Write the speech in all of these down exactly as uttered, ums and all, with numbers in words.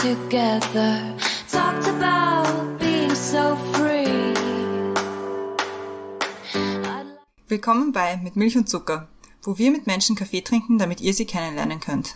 together, talked about being so free. Willkommen bei Mit Milch und Zucker, wo wir mit Menschen Kaffee trinken, damit ihr sie kennenlernen könnt.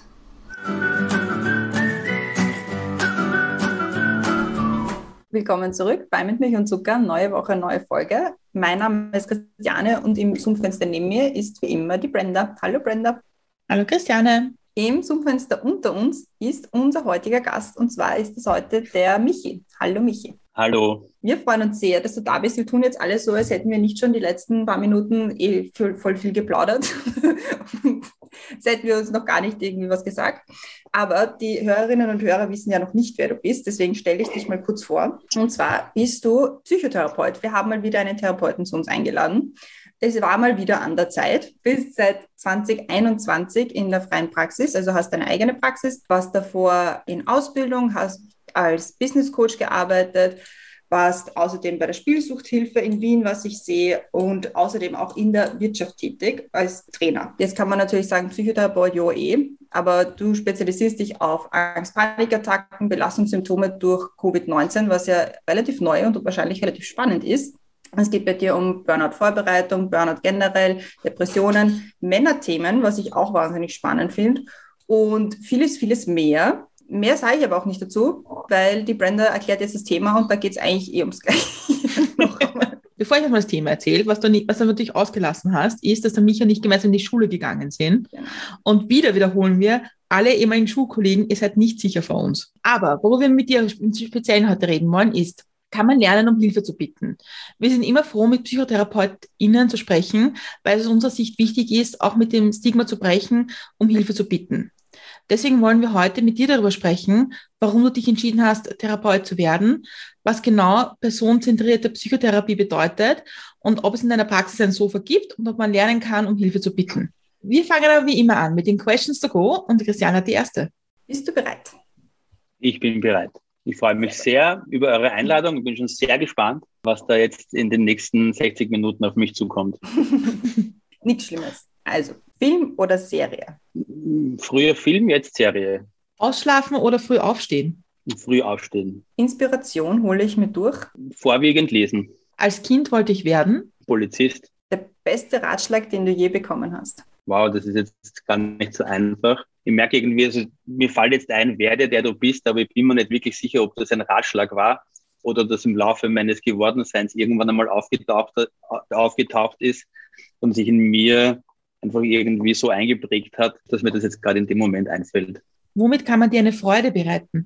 Willkommen zurück bei Mit Milch und Zucker, neue Woche, neue Folge. Mein Name ist Christiane und im Zoom-Fenster neben mir ist wie immer die Brenda. Hallo Brenda. Hallo Christiane. Im Zoom-Fenster unter uns ist unser heutiger Gast und zwar ist es heute der Michi. Hallo Michi. Hallo. Wir freuen uns sehr, dass du da bist. Wir tun jetzt alles so, als hätten wir nicht schon die letzten paar Minuten eh voll, voll viel geplaudert. Und als hätten wir uns noch gar nicht irgendwie was gesagt. Aber die Hörerinnen und Hörer wissen ja noch nicht, wer du bist. Deswegen stelle ich dich mal kurz vor. Und zwar bist du Psychotherapeut. Wir haben mal wieder einen Therapeuten zu uns eingeladen. Es war mal wieder an der Zeit. Bist seit zwanzig einundzwanzig in der freien Praxis, also hast deine eigene Praxis, warst davor in Ausbildung, hast als Business Coach gearbeitet, warst außerdem bei der Spielsuchthilfe in Wien, was ich sehe, und außerdem auch in der Wirtschaft tätig als Trainer. Jetzt kann man natürlich sagen, Psychotherapeut, ja eh, aber du spezialisierst dich auf Angst-Panikattacken, Belastungssymptome durch Covid neunzehn, was ja relativ neu und wahrscheinlich relativ spannend ist. Es geht bei dir um Burnout-Vorbereitung, Burnout generell, Depressionen, Männerthemen, was ich auch wahnsinnig spannend finde, und vieles, vieles mehr. Mehr sage ich aber auch nicht dazu, weil die Brenda erklärt jetzt das Thema und da geht es eigentlich eh ums Gleiche. Bevor ich euch mal das Thema erzähle, was du, nicht, was du natürlich ausgelassen hast, ist, dass der Micha nicht gemeinsam in die Schule gegangen sind. Genau. Und wieder wiederholen wir, alle ehemaligen Schulkollegen, ihr seid nicht sicher vor uns. Aber worüber wir mit dir im Speziellen heute reden wollen, ist, kann man lernen, um Hilfe zu bitten? Wir sind immer froh, mit PsychotherapeutInnen zu sprechen, weil es aus unserer Sicht wichtig ist, auch mit dem Stigma zu brechen, um Hilfe zu bitten. Deswegen wollen wir heute mit dir darüber sprechen, warum du dich entschieden hast, Therapeut zu werden, was genau personenzentrierte Psychotherapie bedeutet und ob es in deiner Praxis ein Sofa gibt und ob man lernen kann, um Hilfe zu bitten. Wir fangen aber wie immer an mit den Questions to go und Christiane hat die erste. Bist du bereit? Ich bin bereit. Ich freue mich sehr über eure Einladung. Ich bin schon sehr gespannt, was da jetzt in den nächsten sechzig Minuten auf mich zukommt. Nichts Schlimmes. Also, Film oder Serie? Früher Film, jetzt Serie. Ausschlafen oder früh aufstehen? Früh aufstehen. Inspiration hole ich mir durch? Vorwiegend lesen. Als Kind wollte ich werden? Polizist. Der beste Ratschlag, den du je bekommen hast? Wow, das ist jetzt gar nicht so einfach. Ich merke irgendwie, also mir fällt jetzt ein, werde der du bist, aber ich bin mir nicht wirklich sicher, ob das ein Ratschlag war oder das im Laufe meines Gewordenseins irgendwann einmal aufgetaucht, aufgetaucht ist und sich in mir einfach irgendwie so eingeprägt hat, dass mir das jetzt gerade in dem Moment einfällt. Womit kann man dir eine Freude bereiten?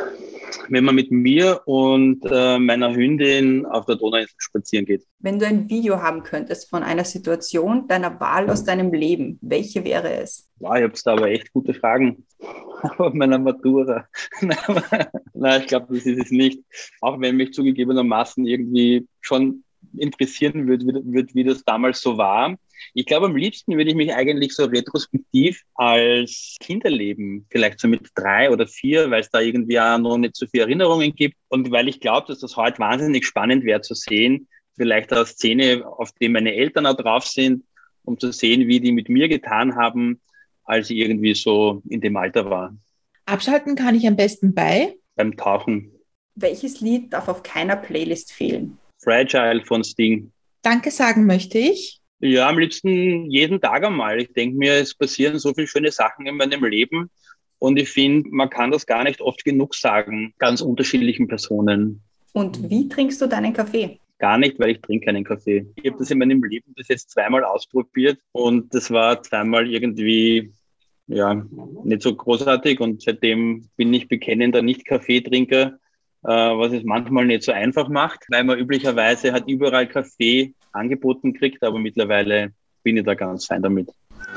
Wenn man mit mir und äh, meiner Hündin auf der Donauinsel spazieren geht. Wenn du ein Video haben könntest von einer Situation deiner Wahl aus deinem Leben, welche wäre es? Wow, ich habe da aber echt gute Fragen. Auf meiner Matura. Nein, ich glaube, das ist es nicht. Auch wenn mich zugegebenermaßen irgendwie schon interessieren würde, wird, wie das damals so war. Ich glaube, am liebsten würde ich mich eigentlich so retrospektiv als Kind erleben, vielleicht so mit drei oder vier, weil es da irgendwie auch noch nicht so viele Erinnerungen gibt und weil ich glaube, dass das heute wahnsinnig spannend wäre zu sehen, vielleicht eine Szene, auf die meine Eltern auch drauf sind, um zu sehen, wie die mit mir getan haben, als ich irgendwie so in dem Alter war. Abschalten kann ich am besten bei? Beim Tauchen. Welches Lied darf auf keiner Playlist fehlen? Fragile von Sting. Danke sagen möchte ich? Ja, am liebsten jeden Tag einmal. Ich denke mir, es passieren so viele schöne Sachen in meinem Leben und ich finde, man kann das gar nicht oft genug sagen, ganz unterschiedlichen Personen. Und wie trinkst du deinen Kaffee? Gar nicht, weil ich trinke keinen Kaffee. Ich habe das in meinem Leben bis jetzt zweimal ausprobiert und das war zweimal irgendwie ja nicht so großartig und seitdem bin ich bekennender Nicht-Kaffeetrinker, äh, was es manchmal nicht so einfach macht, weil man üblicherweise halt überall Kaffee angeboten kriegt, aber mittlerweile bin ich da ganz fein damit.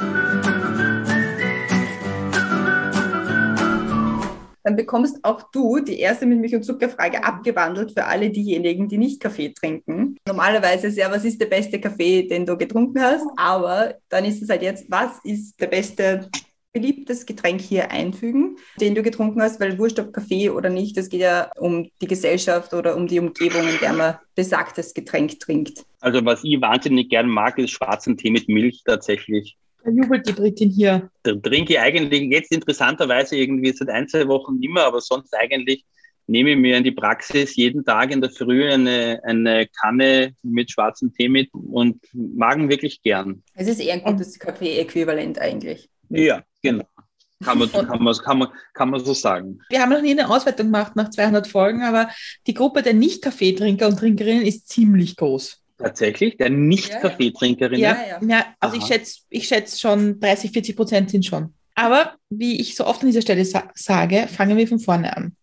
Dann bekommst auch du die erste mit Milch und Zucker-Frage abgewandelt für alle diejenigen, die nicht Kaffee trinken. Normalerweise ist ja, was ist der beste Kaffee, den du getrunken hast? Aber dann ist es halt jetzt, was ist der beste, beliebtes Getränk hier einfügen, den du getrunken hast? Weil wurscht ob Kaffee oder nicht, es geht ja um die Gesellschaft oder um die Umgebung, in der man besagtes Getränk trinkt. Also was ich wahnsinnig gern mag, ist schwarzen Tee mit Milch tatsächlich. Da jubelt die Britin hier. Da trinke ich eigentlich jetzt interessanterweise irgendwie seit ein, zwei Wochen nicht mehr, aber sonst eigentlich nehme ich mir in die Praxis jeden Tag in der Früh eine, eine Kanne mit schwarzem Tee mit und mag ihn wirklich gern. Es ist eher ein gutes Kaffee-Äquivalent eigentlich. Ja, genau. Kann man, kann, man, kann, man, kann man so sagen. Wir haben noch nie eine Auswertung gemacht nach zweihundert Folgen, aber die Gruppe der Nicht-Kaffeetrinker und Trinkerinnen ist ziemlich groß. Tatsächlich? Der Nicht-Kaffeetrinkerin? Ja, ja. ja also ich schätze ich schätze schon dreißig, vierzig Prozent sind schon. Aber wie ich so oft an dieser Stelle sa- sage, fangen wir von vorne an.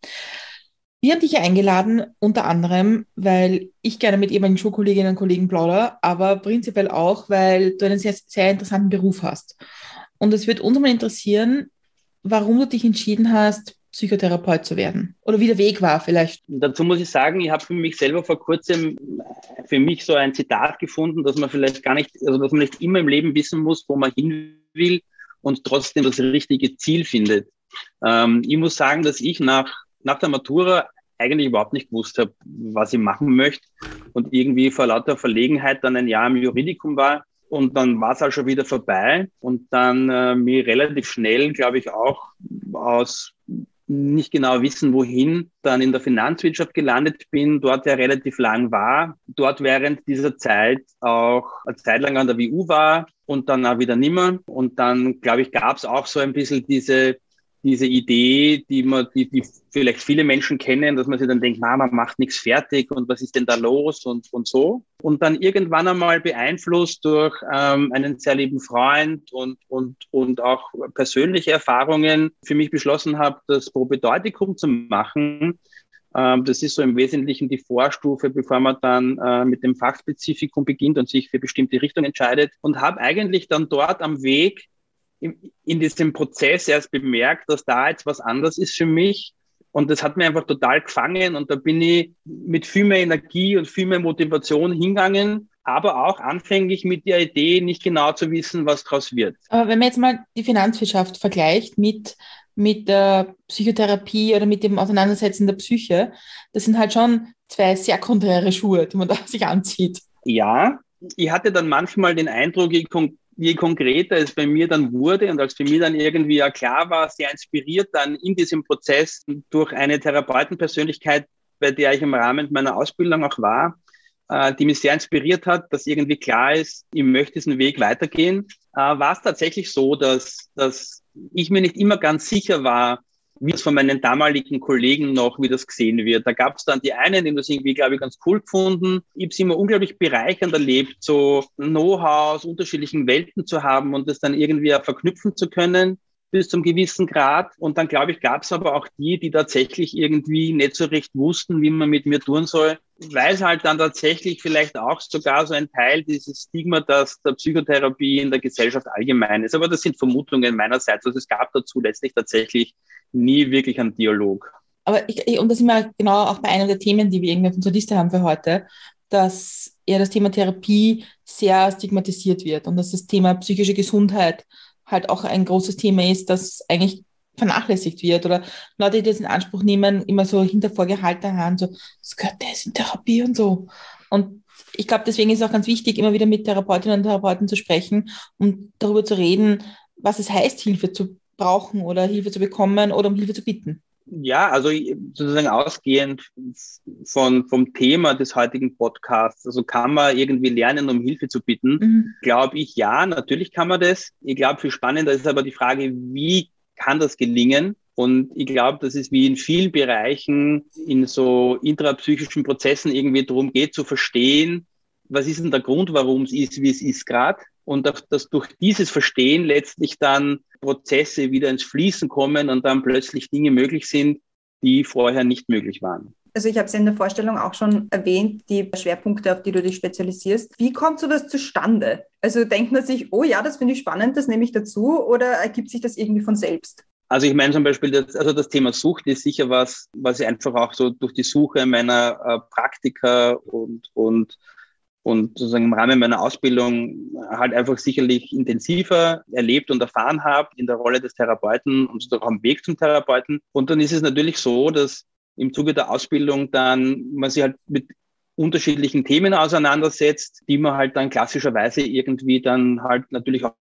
Wir haben dich ja eingeladen, unter anderem, weil ich gerne mit ehemaligen Schulkolleginnen und Kollegen plaudere, aber prinzipiell auch, weil du einen sehr, sehr interessanten Beruf hast. Und es wird uns mal interessieren, warum du dich entschieden hast, Psychotherapeut zu werden. Oder wie der Weg war vielleicht. Dazu muss ich sagen, ich habe für mich selber vor kurzem für mich so ein Zitat gefunden, dass man vielleicht gar nicht, also dass man nicht immer im Leben wissen muss, wo man hin will und trotzdem das richtige Ziel findet. Ähm, ich muss sagen, dass ich nach, nach der Matura eigentlich überhaupt nicht gewusst habe, was ich machen möchte und irgendwie vor lauter Verlegenheit dann ein Jahr im Juridikum war. Und dann war es auch schon wieder vorbei und dann äh, mir relativ schnell, glaube ich, auch aus nicht genau wissen, wohin, dann in der Finanzwirtschaft gelandet bin, dort ja relativ lang war, dort während dieser Zeit auch eine Zeit lang an der W U war und dann auch wieder nimmer. Und dann, glaube ich, gab es auch so ein bisschen diese diese Idee, die man, die, die vielleicht viele Menschen kennen, dass man sich dann denkt, na, man macht nichts fertig und was ist denn da los und, und so. Und dann irgendwann einmal beeinflusst durch ähm, einen sehr lieben Freund und, und, und auch persönliche Erfahrungen für mich beschlossen habe, das Propedeutikum zu machen. Ähm, das ist so im Wesentlichen die Vorstufe, bevor man dann äh, mit dem Fachspezifikum beginnt und sich für bestimmte Richtungen entscheidet. Und habe eigentlich dann dort am Weg in diesem Prozess erst bemerkt, dass da jetzt was anderes ist für mich. Und das hat mir einfach total gefangen. Und da bin ich mit viel mehr Energie und viel mehr Motivation hingegangen, aber auch anfänglich mit der Idee, nicht genau zu wissen, was draus wird. Aber wenn man jetzt mal die Finanzwirtschaft vergleicht mit, mit der Psychotherapie oder mit dem Auseinandersetzen der Psyche, das sind halt schon zwei sehr konträre Schuhe, die man da sich anzieht. Ja, ich hatte dann manchmal den Eindruck, ich kon- je konkreter es bei mir dann wurde und als für mich dann irgendwie ja klar war, sehr inspiriert dann in diesem Prozess durch eine Therapeutenpersönlichkeit, bei der ich im Rahmen meiner Ausbildung auch war, äh, die mich sehr inspiriert hat, dass irgendwie klar ist, ich möchte diesen Weg weitergehen, äh, war es tatsächlich so, dass, dass ich mir nicht immer ganz sicher war, wie es von meinen damaligen Kollegen noch, wie das gesehen wird. Da gab es dann die einen, die das irgendwie, glaube ich, ganz cool gefunden. Ich habe es immer unglaublich bereichernd erlebt, so Know-how aus unterschiedlichen Welten zu haben und das dann irgendwie auch verknüpfen zu können bis zum gewissen Grad. Und dann, glaube ich, gab es aber auch die, die tatsächlich irgendwie nicht so recht wussten, wie man mit mir tun soll, weil es halt dann tatsächlich vielleicht auch sogar so ein Teil dieses Stigma, das der Psychotherapie in der Gesellschaft allgemein ist. Aber das sind Vermutungen meinerseits. Also es gab dazu letztlich tatsächlich nie wirklich einen Dialog. Aber ich, ich, und das sind wir genau auch bei einem der Themen, die wir irgendwie auf unserer Liste haben für heute, dass ja das Thema Therapie sehr stigmatisiert wird und dass das Thema psychische Gesundheit halt auch ein großes Thema ist, das eigentlich vernachlässigt wird oder Leute, die das in Anspruch nehmen, immer so hinter vorgehaltener Hand, so, das gehört das in Therapie und so. Und ich glaube, deswegen ist es auch ganz wichtig, immer wieder mit Therapeutinnen und Therapeuten zu sprechen, um darüber zu reden, was es heißt, Hilfe zu brauchen oder Hilfe zu bekommen oder um Hilfe zu bitten. Ja, also sozusagen ausgehend von, vom Thema des heutigen Podcasts, also kann man irgendwie lernen, um Hilfe zu bitten? Mhm. Glaube ich, ja, natürlich kann man das. Ich glaube, viel spannender ist aber die Frage, wie kann das gelingen? Und ich glaube, dass es wie in vielen Bereichen in so intrapsychischen Prozessen irgendwie darum geht, zu verstehen, was ist denn der Grund, warum es ist, wie es ist gerade? Und dass durch dieses Verstehen letztlich dann Prozesse wieder ins Fließen kommen und dann plötzlich Dinge möglich sind, die vorher nicht möglich waren. Also ich habe es in der Vorstellung auch schon erwähnt, die Schwerpunkte, auf die du dich spezialisierst. Wie kommt sowas zustande? Also denkt man sich, oh ja, das finde ich spannend, das nehme ich dazu, oder ergibt sich das irgendwie von selbst? Also ich meine zum Beispiel, das, also das Thema Sucht ist sicher was, was ich einfach auch so durch die Suche meiner äh, Praktika und, und und sozusagen im Rahmen meiner Ausbildung halt einfach sicherlich intensiver erlebt und erfahren habe in der Rolle des Therapeuten und auch am Weg zum Therapeuten. Und dann ist es natürlich so, dass im Zuge der Ausbildung dann man sich halt mit unterschiedlichen Themen auseinandersetzt, die man halt dann klassischerweise irgendwie dann halt natürlich auch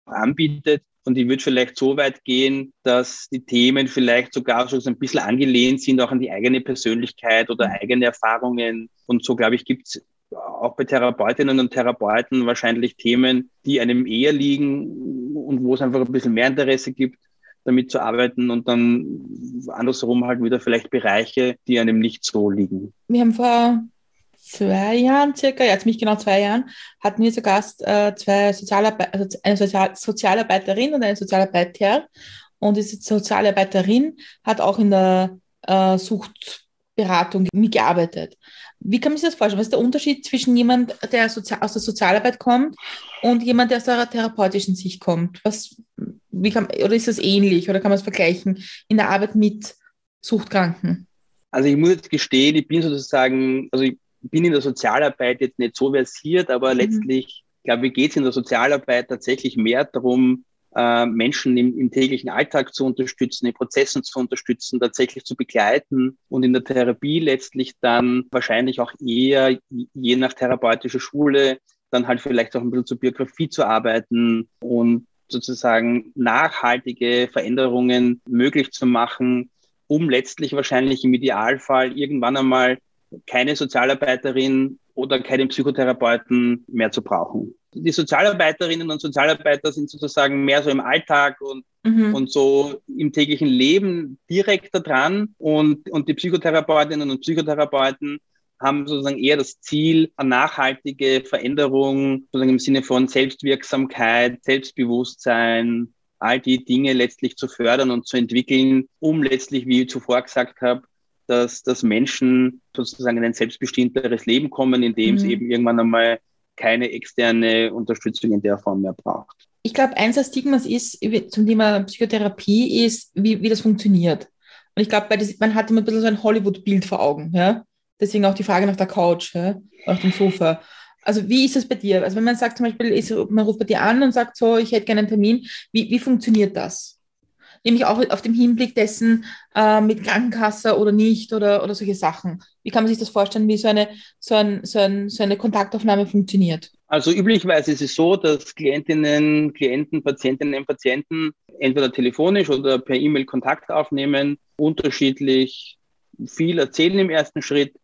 anbietet. Und ich würde vielleicht so weit gehen, dass die Themen vielleicht sogar so ein bisschen angelehnt sind, auch an die eigene Persönlichkeit oder eigene Erfahrungen. Und so, glaube ich, gibt es auch bei Therapeutinnen und Therapeuten wahrscheinlich Themen, die einem eher liegen und wo es einfach ein bisschen mehr Interesse gibt, damit zu arbeiten, und dann andersherum halt wieder vielleicht Bereiche, die einem nicht so liegen. Wir haben vor zwei Jahren circa, ja ziemlich genau zwei Jahren, hatten wir zu Gast äh, zwei Sozialarbeiter, also eine Sozial Sozialarbeiterin und eine Sozialarbeiter. Und diese Sozialarbeiterin hat auch in der äh, Suchtberatung mitgearbeitet. Wie kann man sich das vorstellen? Was ist der Unterschied zwischen jemand, der Sozi aus der Sozialarbeit kommt, und jemand, der aus der therapeutischen Sicht kommt? Was, wie kann, oder ist das ähnlich, oder kann man es vergleichen in der Arbeit mit Suchtkranken? Also ich muss jetzt gestehen, ich bin sozusagen, also ich bin in der Sozialarbeit jetzt nicht so versiert, aber mhm. letztlich, glaube ich, geht es in der Sozialarbeit tatsächlich mehr darum, äh, Menschen im, im täglichen Alltag zu unterstützen, in Prozessen zu unterstützen, tatsächlich zu begleiten, und in der Therapie letztlich dann wahrscheinlich auch eher, je nach therapeutischer Schule, dann halt vielleicht auch ein bisschen zur Biografie zu arbeiten und sozusagen nachhaltige Veränderungen möglich zu machen, um letztlich wahrscheinlich im Idealfall irgendwann einmal keine Sozialarbeiterin oder keinen Psychotherapeuten mehr zu brauchen. Die Sozialarbeiterinnen und Sozialarbeiter sind sozusagen mehr so im Alltag und, mhm. und so im täglichen Leben direkter dran, und, und die Psychotherapeutinnen und Psychotherapeuten haben sozusagen eher das Ziel, eine nachhaltige Veränderung sozusagen im Sinne von Selbstwirksamkeit, Selbstbewusstsein, all die Dinge letztlich zu fördern und zu entwickeln, um letztlich, wie ich zuvor gesagt habe, dass, dass Menschen sozusagen in ein selbstbestimmteres Leben kommen, in dem mhm. es eben irgendwann einmal keine externe Unterstützung in der Form mehr braucht. Ich glaube, eins der Stigmas ist zum Thema Psychotherapie ist, wie, wie das funktioniert. Und ich glaube, man hat immer ein bisschen so ein Hollywood-Bild vor Augen. Ja? Deswegen auch die Frage nach der Couch, ja? Auf dem Sofa. Also wie ist das bei dir? Also wenn man sagt zum Beispiel, ist, man ruft bei dir an und sagt so, ich hätte gerne einen Termin, wie, wie funktioniert das? Nämlich auch auf dem Hinblick dessen, äh, mit Krankenkasse oder nicht, oder, oder solche Sachen. Wie kann man sich das vorstellen, wie so eine, so ein, so ein, so eine Kontaktaufnahme funktioniert? Also üblicherweise ist es so, dass Klientinnen, Klienten, Patientinnen, Patienten entweder telefonisch oder per E-Mail Kontakt aufnehmen, unterschiedlich viel erzählen im ersten Schritt.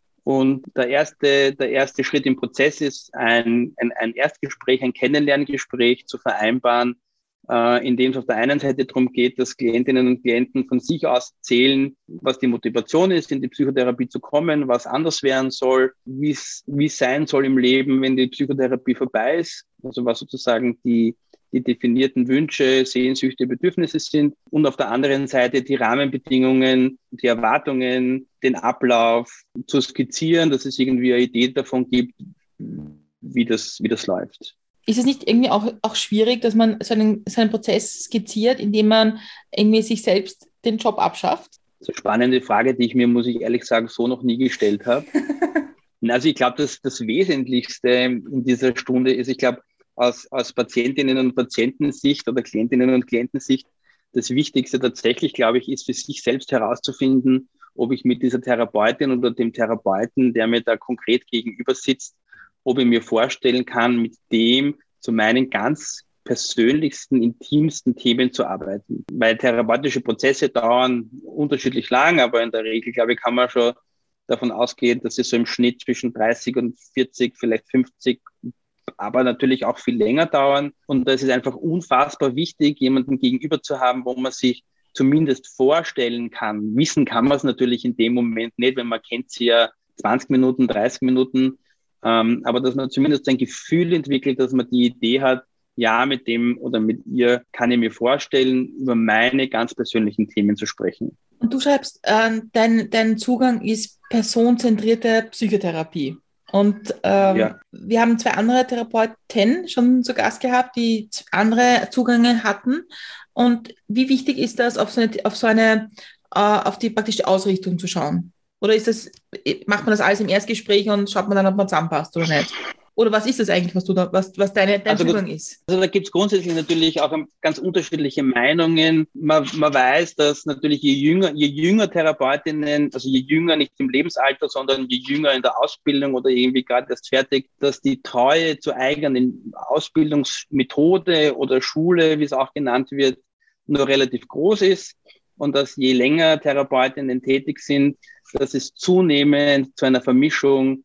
Und der erste, der erste Schritt im Prozess ist, ein, ein, ein Erstgespräch, ein Kennenlerngespräch zu vereinbaren, in dem es auf der einen Seite darum geht, dass Klientinnen und Klienten von sich aus erzählen, was die Motivation ist, in die Psychotherapie zu kommen, was anders werden soll, wie es wie es sein soll im Leben, wenn die Psychotherapie vorbei ist, also was sozusagen die, die definierten Wünsche, Sehnsüchte, Bedürfnisse sind, und auf der anderen Seite die Rahmenbedingungen, die Erwartungen, den Ablauf zu skizzieren, dass es irgendwie eine Idee davon gibt, wie das, wie das läuft. Ist es nicht irgendwie auch, auch schwierig, dass man so einen, so einen Prozess skizziert, indem man irgendwie sich selbst den Job abschafft? Das ist eine spannende Frage, die ich mir, muss ich ehrlich sagen, so noch nie gestellt habe. Also ich glaube, dass das Wesentlichste in dieser Stunde ist, ich glaube, aus, aus Patientinnen und Patientensicht oder Klientinnen und Klientensicht, das Wichtigste tatsächlich, glaube ich, ist für sich selbst herauszufinden, ob ich mit dieser Therapeutin oder dem Therapeuten, der mir da konkret gegenüber sitzt, ob ich mir vorstellen kann, mit dem zu meinen ganz persönlichsten, intimsten Themen zu arbeiten. Weil therapeutische Prozesse dauern unterschiedlich lang, aber in der Regel, glaube ich, kann man schon davon ausgehen, dass sie so im Schnitt zwischen dreißig und vierzig, vielleicht fünfzig, aber natürlich auch viel länger dauern. Und da ist es einfach unfassbar wichtig, jemanden gegenüber zu haben, wo man sich zumindest vorstellen kann. Wissen kann man es natürlich in dem Moment nicht, wenn man kennt sie ja zwanzig Minuten, dreißig Minuten, Ähm, aber dass man zumindest ein Gefühl entwickelt, dass man die Idee hat, ja, mit dem oder mit ihr kann ich mir vorstellen, über meine ganz persönlichen Themen zu sprechen. Und du schreibst, äh, dein, dein Zugang ist personenzentrierte Psychotherapie. Und ähm, ja. wir haben zwei andere Therapeuten schon zu Gast gehabt, die andere Zugänge hatten. Und wie wichtig ist das, auf so eine, auf so eine äh, auf die praktische Ausrichtung zu schauen? Oder ist das, macht man das alles im Erstgespräch und schaut man dann, ob man zusammenpasst oder nicht? Oder was ist das eigentlich, was du da, was, was deine, dein Also, Zugang ist? Also da gibt es grundsätzlich natürlich auch ganz unterschiedliche Meinungen. Man, man weiß, dass natürlich je jünger, je jünger Therapeutinnen, also je jünger nicht im Lebensalter, sondern je jünger in der Ausbildung oder irgendwie gerade erst fertig, dass die Treue zur eigenen Ausbildungsmethode oder Schule, wie es auch genannt wird, nur relativ groß ist. Und dass je länger Therapeutinnen tätig sind, dass es zunehmend zu einer Vermischung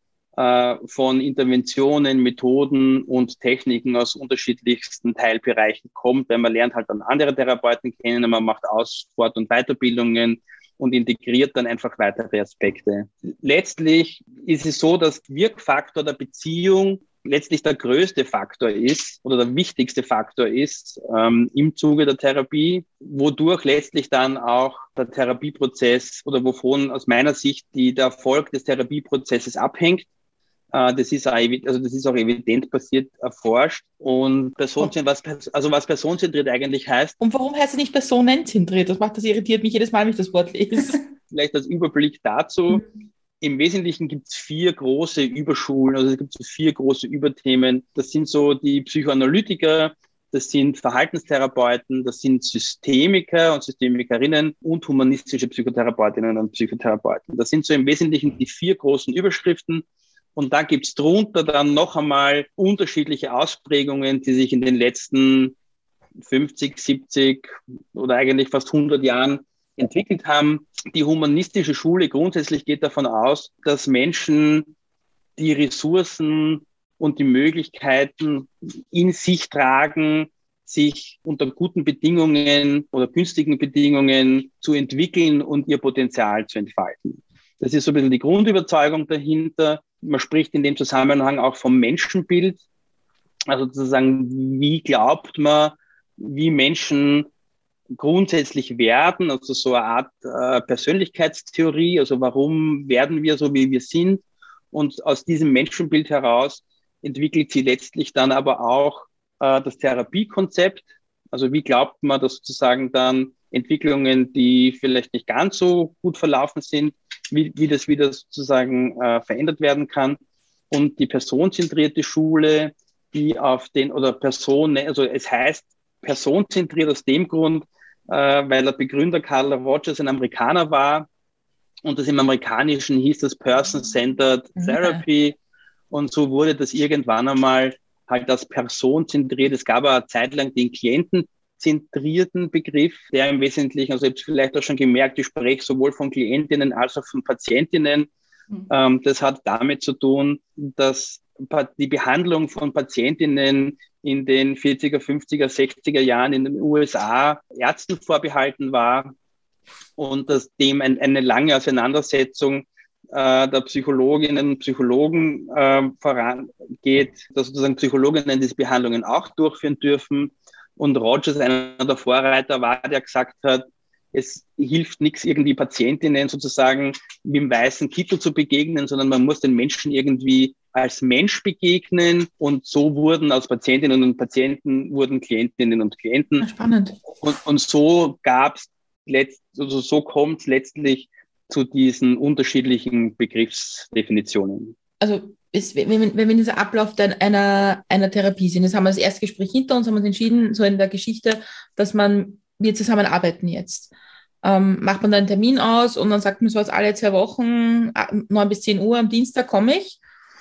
von Interventionen, Methoden und Techniken aus unterschiedlichsten Teilbereichen kommt, weil man lernt halt dann andere Therapeuten kennen, man macht Aus-, Fort- und Weiterbildungen und integriert dann einfach weitere Aspekte. Letztlich ist es so, dass Wirkfaktor der Beziehung letztlich der größte Faktor ist oder der wichtigste Faktor ist ähm, im Zuge der Therapie, wodurch letztlich dann auch der Therapieprozess oder wovon aus meiner Sicht die, der Erfolg des Therapieprozesses abhängt. Das ist, auch, also das ist auch evident basiert erforscht und personenzentriert, was, also was personenzentriert eigentlich heißt. Und warum heißt es nicht personenzentriert? Das macht, das irritiert mich jedes Mal, wenn ich das Wort lese. Vielleicht als Überblick dazu. Im Wesentlichen gibt es vier große Überschulen, also es gibt so vier große Überthemen. Das sind so die Psychoanalytiker, das sind Verhaltenstherapeuten, das sind Systemiker und Systemikerinnen und humanistische Psychotherapeutinnen und Psychotherapeuten. Das sind so im Wesentlichen die vier großen Überschriften. Und da gibt's drunter dann noch einmal unterschiedliche Ausprägungen, die sich in den letzten fünfzig, siebzig oder eigentlich fast hundert Jahren entwickelt haben. Die humanistische Schule grundsätzlich geht davon aus, dass Menschen die Ressourcen und die Möglichkeiten in sich tragen, sich unter guten Bedingungen oder günstigen Bedingungen zu entwickeln und ihr Potenzial zu entfalten. Das ist so ein bisschen die Grundüberzeugung dahinter. Man spricht in dem Zusammenhang auch vom Menschenbild, also sozusagen, wie glaubt man, wie Menschen grundsätzlich werden, also so eine Art äh, Persönlichkeitstheorie, also warum werden wir so, wie wir sind, und aus diesem Menschenbild heraus entwickelt sie letztlich dann aber auch äh, das Therapiekonzept, also wie glaubt man, dass sozusagen dann Entwicklungen, die vielleicht nicht ganz so gut verlaufen sind, wie, wie das wieder sozusagen äh, verändert werden kann. Und die personenzentrierte Schule, die auf den, oder Person, also es heißt personenzentriert aus dem Grund, äh, weil der Begründer Carl Rogers ein Amerikaner war und das im Amerikanischen hieß das Person-Centered Therapy. Ja. Und so wurde das irgendwann einmal halt als personenzentriert. Es gab eine Zeit lang den Klienten zentrierten Begriff, der im Wesentlichen, also ihr habt es vielleicht auch schon gemerkt, ich spreche sowohl von Klientinnen als auch von Patientinnen. Mhm. Ähm, das hat damit zu tun, dass die Behandlung von Patientinnen in den vierziger, fünfziger, sechziger Jahren in den U S A Ärzten vorbehalten war und dass dem ein, eine lange Auseinandersetzung äh, der Psychologinnen und Psychologen äh, vorangeht, dass sozusagen Psychologinnen diese Behandlungen auch durchführen dürfen. Und Rogers, einer der Vorreiter war, der gesagt hat, es hilft nichts, irgendwie Patientinnen sozusagen mit dem weißen Kittel zu begegnen, sondern man muss den Menschen irgendwie als Mensch begegnen. Und so wurden aus Patientinnen und Patienten wurden Klientinnen und Klienten. Spannend. Und, und so gab es, also so kommt es letztlich zu diesen unterschiedlichen Begriffsdefinitionen. Also ist, wenn, wenn wir in dieser Ablauf einer, einer Therapie sind, jetzt haben wir das Erstgespräch hinter uns, haben uns entschieden, so in der Geschichte, dass man, wir zusammenarbeiten jetzt. Ähm, macht man dann einen Termin aus und dann sagt man so, als alle zwei Wochen, neun bis zehn Uhr am Dienstag komme ich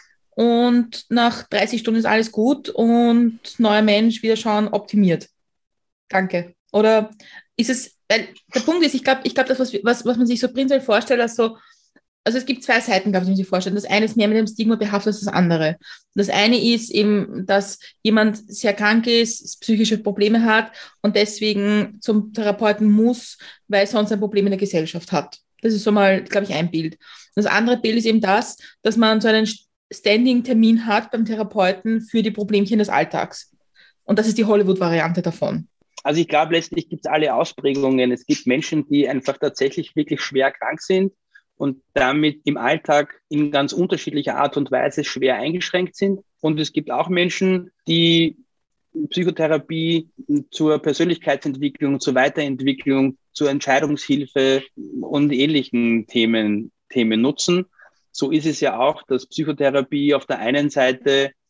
und nach dreißig Stunden ist alles gut und neuer Mensch, wieder schauen, optimiert. Danke. Oder ist es, weil der Punkt ist, ich glaube, ich glaube, das, was, was, was man sich so prinzipiell vorstellt, als so, also es gibt zwei Seiten, glaube ich, die man sich vorstellen. Das eine ist mehr mit dem Stigma behaftet als das andere. Das eine ist eben, dass jemand sehr krank ist, psychische Probleme hat und deswegen zum Therapeuten muss, weil sonst ein Problem in der Gesellschaft hat. Das ist so mal, glaube ich, ein Bild. Das andere Bild ist eben das, dass man so einen Standing-Termin hat beim Therapeuten für die Problemchen des Alltags. Und das ist die Hollywood-Variante davon. Also ich glaube, letztlich gibt es alle Ausprägungen. Es gibt Menschen, die einfach tatsächlich wirklich schwer krank sind und damit im Alltag in ganz unterschiedlicher Art und Weise schwer eingeschränkt sind. Und es gibt auch Menschen, die Psychotherapie zur Persönlichkeitsentwicklung, zur Weiterentwicklung, zur Entscheidungshilfe und ähnlichen Themen, Themen nutzen. So ist es ja auch, dass Psychotherapie auf der einen Seite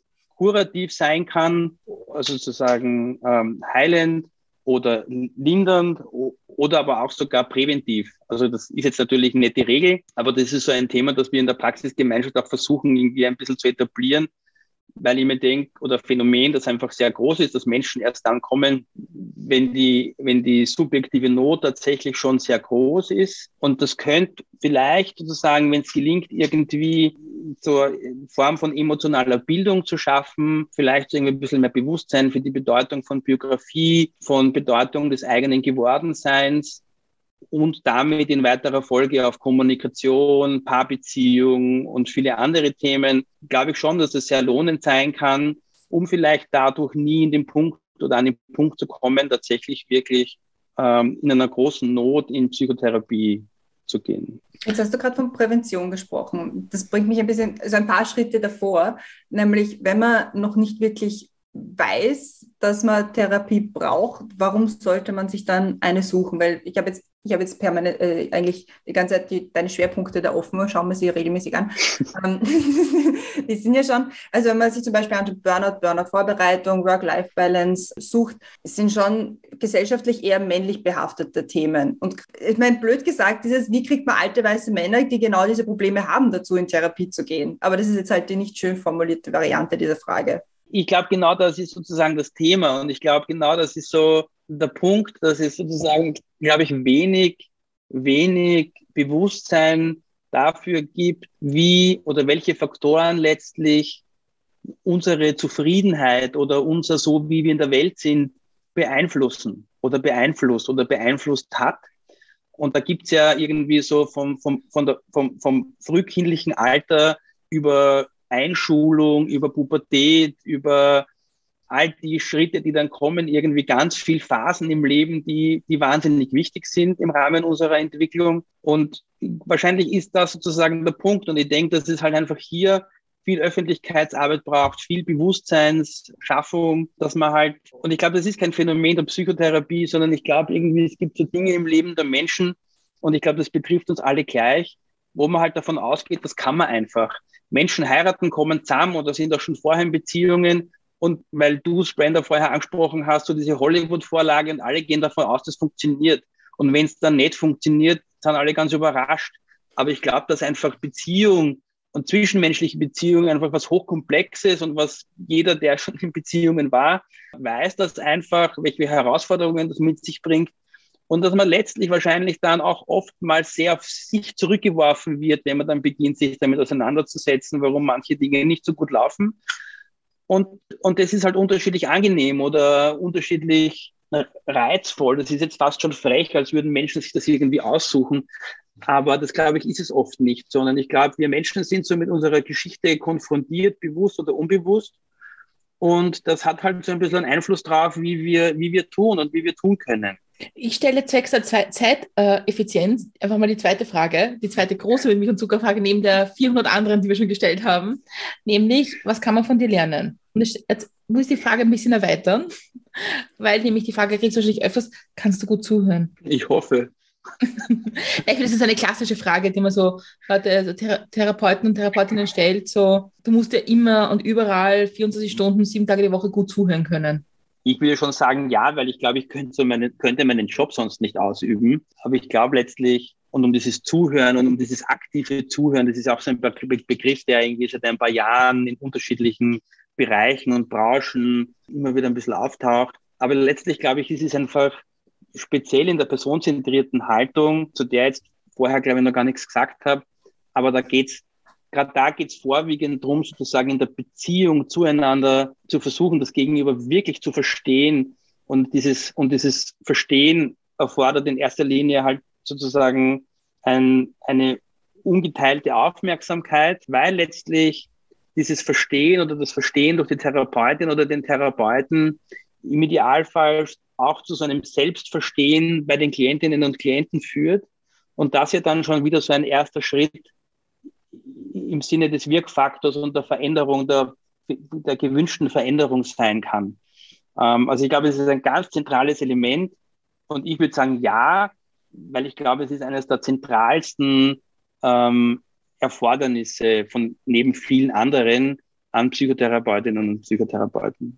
kurativ sein kann, also sozusagen ähm, heilend oder lindernd oder aber auch sogar präventiv. Also das ist jetzt natürlich nicht die Regel, aber das ist so ein Thema, das wir in der Praxisgemeinschaft auch versuchen, irgendwie ein bisschen zu etablieren, weil ich mir denke, oder Phänomen, das einfach sehr groß ist, dass Menschen erst dann kommen, wenn die, wenn die subjektive Not tatsächlich schon sehr groß ist. Und das könnte vielleicht sozusagen, wenn es gelingt, irgendwie so eine Form von emotionaler Bildung zu schaffen, vielleicht so irgendwie ein bisschen mehr Bewusstsein für die Bedeutung von Biografie, von Bedeutung des eigenen Gewordenseins, und damit in weiterer Folge auf Kommunikation, Paarbeziehung und viele andere Themen, glaube ich schon, dass es sehr lohnend sein kann, um vielleicht dadurch nie in den Punkt oder an den Punkt zu kommen, tatsächlich wirklich ähm, in einer großen Not in Psychotherapie zu gehen. Jetzt hast du gerade von Prävention gesprochen. Das bringt mich ein bisschen, also ein paar Schritte davor, nämlich wenn man noch nicht wirklich weiß, dass man Therapie braucht, warum sollte man sich dann eine suchen? Weil ich habe jetzt, ich habe jetzt permanent äh, eigentlich die ganze Zeit die, deine Schwerpunkte da offen, schauen wir sie regelmäßig an. Die sind ja schon, also wenn man sich zum Beispiel an Burnout, Burnout-Vorbereitung, Work-Life-Balance sucht, sind schon gesellschaftlich eher männlich behaftete Themen. Und ich meine, blöd gesagt, dieses, wie kriegt man alte weiße Männer, die genau diese Probleme haben, dazu in Therapie zu gehen? Aber das ist jetzt halt die nicht schön formulierte Variante dieser Frage. Ich glaube, genau das ist sozusagen das Thema, und ich glaube, genau das ist so der Punkt, dass es sozusagen, glaube ich, wenig, wenig Bewusstsein dafür gibt, wie oder welche Faktoren letztlich unsere Zufriedenheit oder unser so, wie wir in der Welt sind, beeinflussen oder beeinflusst oder beeinflusst hat. Und da gibt's ja irgendwie so vom, vom, von der, vom, vom frühkindlichen Alter über Einschulung, über Pubertät, über all die Schritte, die dann kommen, irgendwie ganz viel Phasen im Leben, die, die wahnsinnig wichtig sind im Rahmen unserer Entwicklung. Und wahrscheinlich ist das sozusagen der Punkt. Und ich denke, dass es halt einfach hier viel Öffentlichkeitsarbeit braucht, viel Bewusstseinsschaffung, dass man halt, und ich glaube, das ist kein Phänomen der Psychotherapie, sondern ich glaube irgendwie, es gibt so Dinge im Leben der Menschen, und ich glaube, das betrifft uns alle gleich, wo man halt davon ausgeht, das kann man einfach. Menschen heiraten, kommen zusammen oder sind auch schon vorher in Beziehungen, und weil du es, Brenda, vorher angesprochen hast, so diese Hollywood-Vorlage, und alle gehen davon aus, das funktioniert. Und wenn es dann nicht funktioniert, sind alle ganz überrascht. Aber ich glaube, dass einfach Beziehung und zwischenmenschliche Beziehungen einfach was Hochkomplexes, und was jeder, der schon in Beziehungen war, weiß, dass einfach, welche Herausforderungen das mit sich bringt. Und dass man letztlich wahrscheinlich dann auch oftmals sehr auf sich zurückgeworfen wird, wenn man dann beginnt, sich damit auseinanderzusetzen, warum manche Dinge nicht so gut laufen. Und, und das ist halt unterschiedlich angenehm oder unterschiedlich reizvoll. Das ist jetzt fast schon frech, als würden Menschen sich das irgendwie aussuchen. Aber das, glaube ich, ist es oft nicht, sondern ich glaube, wir Menschen sind so mit unserer Geschichte konfrontiert, bewusst oder unbewusst. Und das hat halt so ein bisschen einen Einfluss drauf, wie wir, wie wir tun und wie wir tun können. Ich stelle zwecks der Zeiteffizienz einfach mal die zweite Frage, die zweite große Milch- und Zuckerfrage neben der vierhundert anderen, die wir schon gestellt haben, nämlich, was kann man von dir lernen? Und jetzt muss ich die Frage ein bisschen erweitern, weil nämlich die Frage kriegst du wahrscheinlich öfters, kannst du gut zuhören? Ich hoffe. Ich finde, das ist eine klassische Frage, die man so Leute, also Thera- Therapeuten und Therapeutinnen stellt, so, du musst ja immer und überall vierundzwanzig Stunden, sieben Tage die Woche gut zuhören können. Ich würde schon sagen, ja, weil ich glaube, ich könnte, so meine, könnte meinen Job sonst nicht ausüben. Aber ich glaube letztlich, und um dieses Zuhören und um dieses aktive Zuhören, das ist auch so ein Begriff, der irgendwie seit ein paar Jahren in unterschiedlichen Bereichen und Branchen immer wieder ein bisschen auftaucht. Aber letztlich, glaube ich, ist es einfach speziell in der personenzentrierten Haltung, zu der jetzt vorher, glaube ich, noch gar nichts gesagt habe. Aber da geht's Gerade da geht es vorwiegend darum, sozusagen in der Beziehung zueinander zu versuchen, das Gegenüber wirklich zu verstehen. Und dieses, und dieses Verstehen erfordert in erster Linie halt sozusagen ein, eine ungeteilte Aufmerksamkeit, weil letztlich dieses Verstehen oder das Verstehen durch die Therapeutin oder den Therapeuten im Idealfall auch zu so einem Selbstverstehen bei den Klientinnen und Klienten führt. Und das ja dann schon wieder so ein erster Schritt im Sinne des Wirkfaktors und der Veränderung, der, der gewünschten Veränderung sein kann. Ähm, also ich glaube, es ist ein ganz zentrales Element, und ich würde sagen, ja, weil ich glaube, es ist eines der zentralsten ähm, Erfordernisse von neben vielen anderen, an Psychotherapeutinnen und Psychotherapeuten.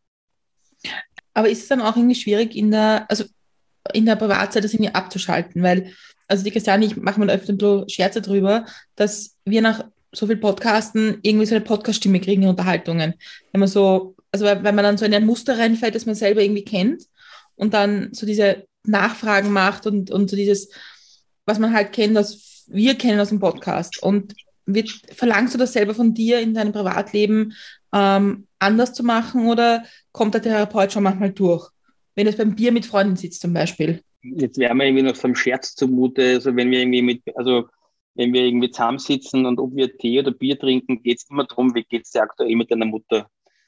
Aber ist es dann auch irgendwie schwierig, in der, also in der Privatzeit das irgendwie abzuschalten? Weil, also die Christiane, ich mache mal öfter ein bisschen Scherze drüber, dass wir nach so viel Podcasten irgendwie so eine Podcast-Stimme kriegen in Unterhaltungen. Wenn man so, also weil, weil man dann so in ein Muster reinfällt, das man selber irgendwie kennt und dann so diese Nachfragen macht und, und so dieses, was man halt kennt, was wir kennen aus dem Podcast. Und wird, verlangst du das selber von dir in deinem Privatleben ähm, anders zu machen oder kommt der Therapeut schon manchmal durch? Wenn es beim Bier mit Freunden sitzt zum Beispiel. Jetzt wären wir irgendwie noch so einem Scherz zumute, also wenn wir irgendwie mit, also wenn wir irgendwie zusammensitzen und ob wir Tee oder Bier trinken, geht es immer darum, wie geht es dir aktuell mit deiner Mutter?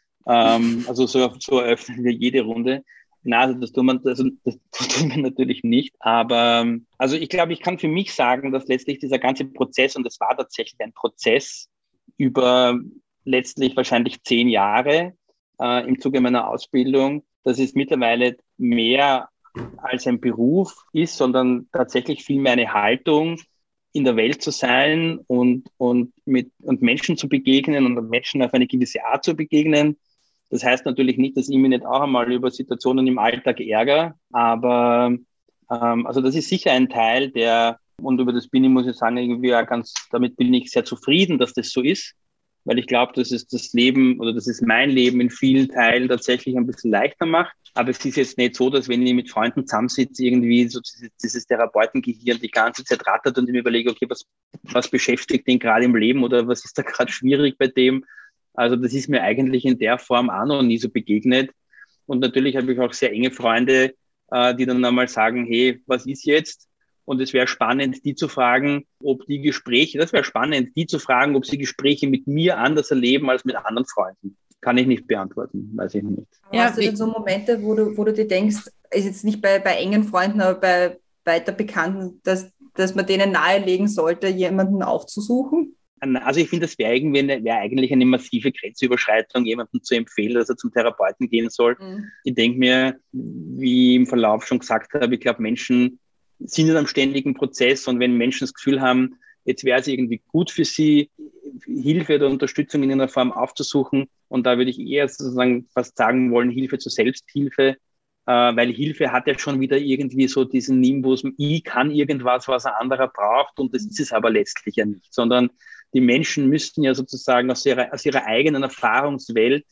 Ähm, also so, so eröffnen wir jede Runde. Na, also das tun wir, also das tun wir natürlich nicht. Aber also ich glaube, ich kann für mich sagen, dass letztlich dieser ganze Prozess, und es war tatsächlich ein Prozess über letztlich wahrscheinlich zehn Jahre äh, im Zuge meiner Ausbildung, dass es mittlerweile mehr als ein Beruf ist, sondern tatsächlich vielmehr eine Haltung, in der Welt zu sein und, und mit und Menschen zu begegnen und Menschen auf eine gewisse Art zu begegnen. Das heißt natürlich nicht, dass ich mich nicht auch einmal über Situationen im Alltag ärgere, aber ähm, also das ist sicher ein Teil, der, und über das bin ich, muss ich sagen, irgendwie auch ganz, damit bin ich sehr zufrieden, dass das so ist, weil ich glaube, dass es das Leben oder dass es mein Leben in vielen Teilen tatsächlich ein bisschen leichter macht. Aber es ist jetzt nicht so, dass wenn ich mit Freunden zusammensitze, irgendwie so dieses, dieses Therapeutengehirn die ganze Zeit rattert und ich mir überlege, okay, was, was beschäftigt den gerade im Leben oder was ist da gerade schwierig bei dem? Also das ist mir eigentlich in der Form auch noch nie so begegnet. Und natürlich habe ich auch sehr enge Freunde, äh, die dann einmal sagen, hey, was ist jetzt? Und es wäre spannend, die zu fragen, ob die Gespräche, das wäre spannend, die zu fragen, ob sie Gespräche mit mir anders erleben als mit anderen Freunden. Kann ich nicht beantworten, weiß ich nicht. Ja, hast du denn so Momente, wo du, wo du dir denkst, ist jetzt nicht bei, bei engen Freunden, aber bei weiter Bekannten, dass, dass man denen nahelegen sollte, jemanden aufzusuchen? Also ich finde, das wäre irgendwie eine, wäre eigentlich eine massive Grenzüberschreitung, jemandem zu empfehlen, dass er zum Therapeuten gehen soll. Mhm. Ich denke mir, wie ich im Verlauf schon gesagt habe, ich glaube, Menschen sind in einem ständigen Prozess und wenn Menschen das Gefühl haben, jetzt wäre es irgendwie gut für sie, Hilfe oder Unterstützung in einer Form aufzusuchen. Und da würde ich eher sozusagen fast sagen wollen, Hilfe zur Selbsthilfe, äh, weil Hilfe hat ja schon wieder irgendwie so diesen Nimbus, ich kann irgendwas, was ein anderer braucht und das ist es aber letztlich ja nicht, sondern die Menschen müssten ja sozusagen aus ihrer, aus ihrer eigenen Erfahrungswelt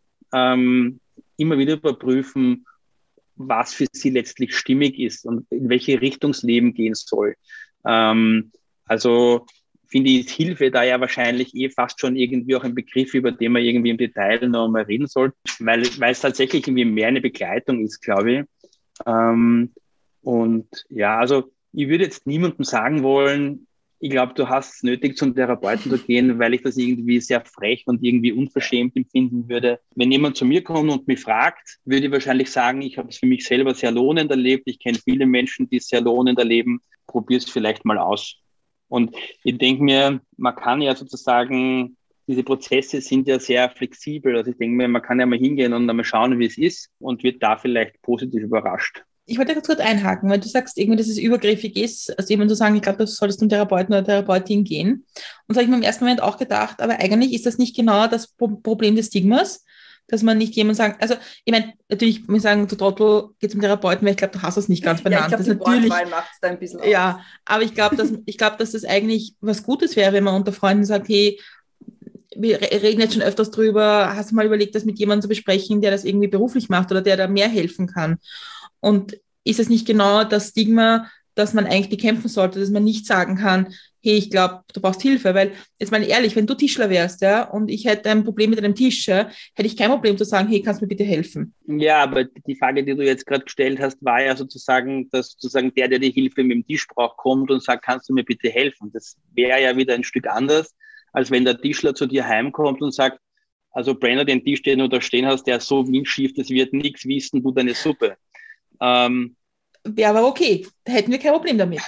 ähm, immer wieder überprüfen, was für sie letztlich stimmig ist und in welche Richtung das Leben gehen soll. Ähm, also finde ich Hilfe da ja wahrscheinlich eh fast schon irgendwie auch ein Begriff, über den man irgendwie im Detail noch mal reden sollte, weil, weil es tatsächlich irgendwie mehr eine Begleitung ist, glaube ich. Ähm, und ja, also ich würde jetzt niemandem sagen wollen, ich glaube, du hast es nötig, zum Therapeuten zu gehen, weil ich das irgendwie sehr frech und irgendwie unverschämt empfinden würde. Wenn jemand zu mir kommt und mich fragt, würde ich wahrscheinlich sagen, ich habe es für mich selber sehr lohnend erlebt. Ich kenne viele Menschen, die es sehr lohnend erleben. Probier es vielleicht mal aus. Und ich denke mir, man kann ja sozusagen, diese Prozesse sind ja sehr flexibel. Also ich denke mir, man kann ja mal hingehen und dann mal schauen, wie es ist und wird da vielleicht positiv überrascht. Ich wollte ganz kurz einhaken, weil du sagst irgendwie, dass es übergriffig ist, also jemand zu sagen, ich glaube, du solltest zum Therapeuten oder Therapeutin gehen. Und so habe ich mir im ersten Moment auch gedacht, aber eigentlich ist das nicht genau das Problem des Stigmas, dass man nicht jemand sagt, also ich meine, natürlich, wir sagen, du Trottel, geh zum Therapeuten, weil ich glaube, du hast das nicht ganz benannt. Ja, ich glaube, die natürlich, Wortwahl macht es da ein bisschen aus. Ja, aber ich glaube, dass, ich glaube, dass das eigentlich was Gutes wäre, wenn man unter Freunden sagt, hey, wir reden jetzt schon öfters drüber, hast du mal überlegt, das mit jemandem zu besprechen, der das irgendwie beruflich macht oder der da mehr helfen kann? Und ist es nicht genau das Stigma, das man eigentlich bekämpfen sollte, dass man nicht sagen kann, hey, ich glaube, du brauchst Hilfe, weil, jetzt mal ehrlich, wenn du Tischler wärst, ja, und ich hätte ein Problem mit einem Tisch, ja, hätte ich kein Problem zu sagen, hey, kannst du mir bitte helfen? Ja, aber die Frage, die du jetzt gerade gestellt hast, war ja sozusagen, dass sozusagen der, der die Hilfe mit dem Tisch braucht, kommt und sagt, kannst du mir bitte helfen? Das wäre ja wieder ein Stück anders, als wenn der Tischler zu dir heimkommt und sagt, also Brenner, den Tisch, den du da stehen hast, der ist so windschief, das wird nichts wissen, du deine Suppe. Ähm, Wäre aber okay, da hätten wir kein Problem damit.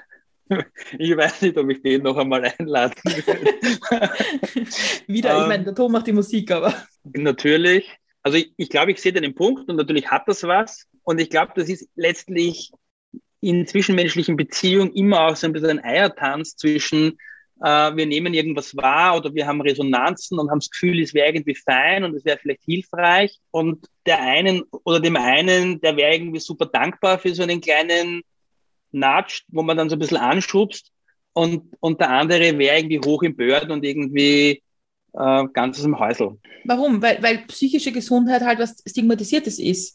Ich weiß nicht, ob ich den noch einmal einladen würde. Wieder, ich meine, der Ton macht die Musik, aber... Natürlich. Also ich, ich glaube, ich sehe den Punkt und natürlich hat das was. Und ich glaube, das ist letztlich in zwischenmenschlichen Beziehungen immer auch so ein bisschen ein Eiertanz zwischen äh, wir nehmen irgendwas wahr oder wir haben Resonanzen und haben das Gefühl, es wäre irgendwie fein und es wäre vielleicht hilfreich. Und der einen oder dem einen, der wäre irgendwie super dankbar für so einen kleinen Nudge, wo man dann so ein bisschen anschubst. Und, und der andere wäre irgendwie hoch im Bird und irgendwie äh, ganz aus dem Häusl. Warum? Weil, weil psychische Gesundheit halt was Stigmatisiertes ist.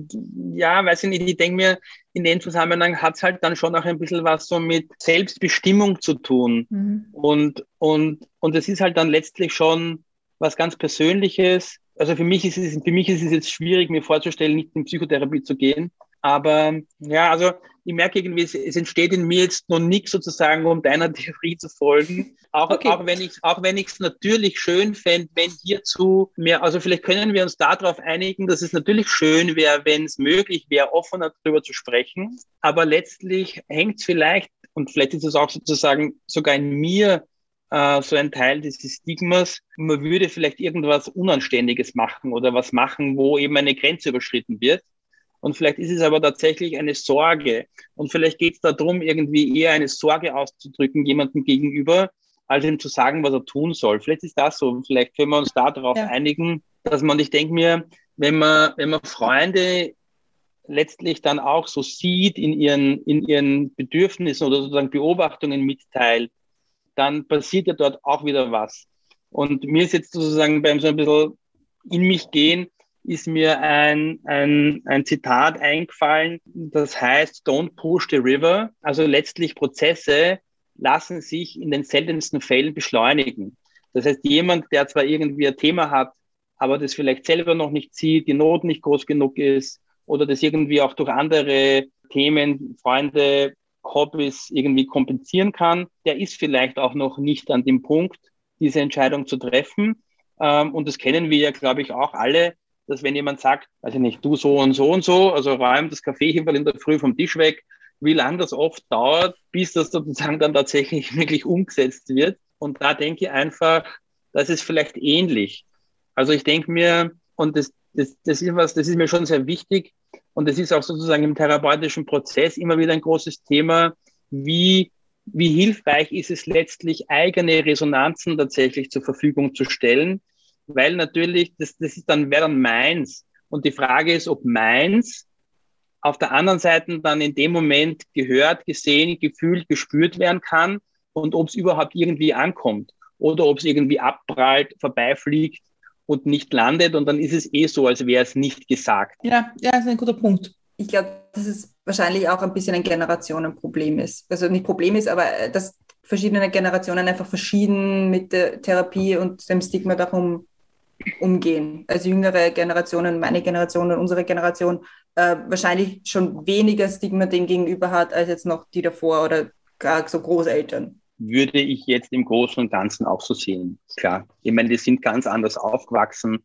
Ja, weiß ich nicht. Ich denke mir, in dem Zusammenhang hat es halt dann schon auch ein bisschen was so mit Selbstbestimmung zu tun. Mhm. Und, und, und es ist halt dann letztlich schon was ganz Persönliches. Also für mich ist es, für mich ist es jetzt schwierig, mir vorzustellen, nicht in Psychotherapie zu gehen. Aber ja, also ich merke irgendwie, es, es entsteht in mir jetzt noch nichts sozusagen, um deiner Theorie zu folgen. Auch, okay. auch wenn ich auch wenn ich es natürlich schön fände, wenn hierzu mehr, also vielleicht können wir uns darauf einigen, dass es natürlich schön wäre, wenn es möglich wäre, offener darüber zu sprechen. Aber letztlich hängt es vielleicht, und vielleicht ist es auch sozusagen sogar in mir äh, so ein Teil dieses Stigmas, man würde vielleicht irgendwas Unanständiges machen oder was machen, wo eben eine Grenze überschritten wird. Und vielleicht ist es aber tatsächlich eine Sorge. Und vielleicht geht es darum, irgendwie eher eine Sorge auszudrücken jemandem gegenüber, als ihm zu sagen, was er tun soll. Vielleicht ist das so. Vielleicht können wir uns da darauf ja. einigen, dass man, ich denke mir, wenn man, wenn man Freunde letztlich dann auch so sieht in ihren, in ihren Bedürfnissen oder sozusagen Beobachtungen mitteilt, dann passiert ja dort auch wieder was. Und mir ist jetzt sozusagen beim so ein bisschen in mich gehen, ist mir ein, ein, ein Zitat eingefallen, das heißt, don't push the river. Also letztlich Prozesse lassen sich in den seltensten Fällen beschleunigen. Das heißt, jemand, der zwar irgendwie ein Thema hat, aber das vielleicht selber noch nicht sieht, die Not nicht groß genug ist oder das irgendwie auch durch andere Themen, Freunde, Hobbys irgendwie kompensieren kann, der ist vielleicht auch noch nicht an dem Punkt, diese Entscheidung zu treffen. Und das kennen wir ja, glaube ich, auch alle, dass wenn jemand sagt, weiß ich nicht, du so und so und so, also räum das Kaffeeheferl in der Früh vom Tisch weg, wie lange das oft dauert, bis das sozusagen dann tatsächlich wirklich umgesetzt wird. Und da denke ich einfach, das ist vielleicht ähnlich. Also ich denke mir, und das, das, das ist was, das ist mir schon sehr wichtig, und das ist auch sozusagen im therapeutischen Prozess immer wieder ein großes Thema, wie, wie hilfreich ist es letztlich, eigene Resonanzen tatsächlich zur Verfügung zu stellen, weil natürlich, das, das ist dann, wäre dann meins. Und die Frage ist, ob meins auf der anderen Seite dann in dem Moment gehört, gesehen, gefühlt, gespürt werden kann und ob es überhaupt irgendwie ankommt oder ob es irgendwie abprallt, vorbeifliegt und nicht landet und dann ist es eh so, als wäre es nicht gesagt. Ja, ja, das ist ein guter Punkt. Ich glaube, dass es wahrscheinlich auch ein bisschen ein Generationenproblem ist. Also nicht Problem ist, aber dass verschiedene Generationen einfach verschieden mit der Therapie und dem Stigma darum umgehen. Also jüngere Generationen, meine Generation und unsere Generation äh, wahrscheinlich schon weniger Stigma dem gegenüber hat, als jetzt noch die davor oder gar so Großeltern. Würde ich jetzt im Großen und Ganzen auch so sehen. Klar, ich meine, die sind ganz anders aufgewachsen.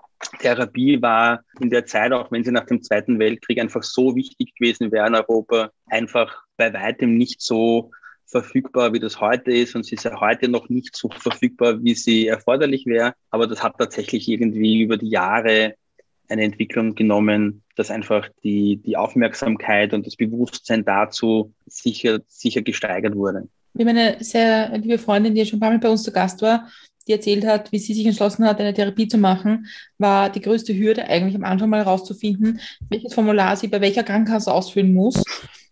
Therapie war in der Zeit, auch wenn sie nach dem Zweiten Weltkrieg einfach so wichtig gewesen wäre in Europa, einfach bei weitem nicht so verfügbar, wie das heute ist, und sie ist ja heute noch nicht so verfügbar, wie sie erforderlich wäre. Aber das hat tatsächlich irgendwie über die Jahre eine Entwicklung genommen, dass einfach die, die Aufmerksamkeit und das Bewusstsein dazu sicher, sicher gesteigert wurde. Wir haben eine sehr liebe Freundin, die ja schon ein paar Mal bei uns zu Gast war, die erzählt hat, wie sie sich entschlossen hat, eine Therapie zu machen, war die größte Hürde eigentlich am Anfang mal herauszufinden, welches Formular sie bei welcher Krankenkasse ausfüllen muss.